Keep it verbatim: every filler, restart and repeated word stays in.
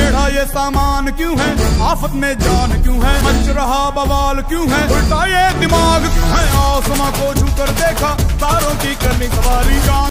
टेढ़ा ये सामान क्यों है, आफत में जान क्यों है, मच रहा बवाल क्यों है, उल्टा ये दिमाग क्यों है। आसमां को छू कर देखा, तारों की करनी सवारी जान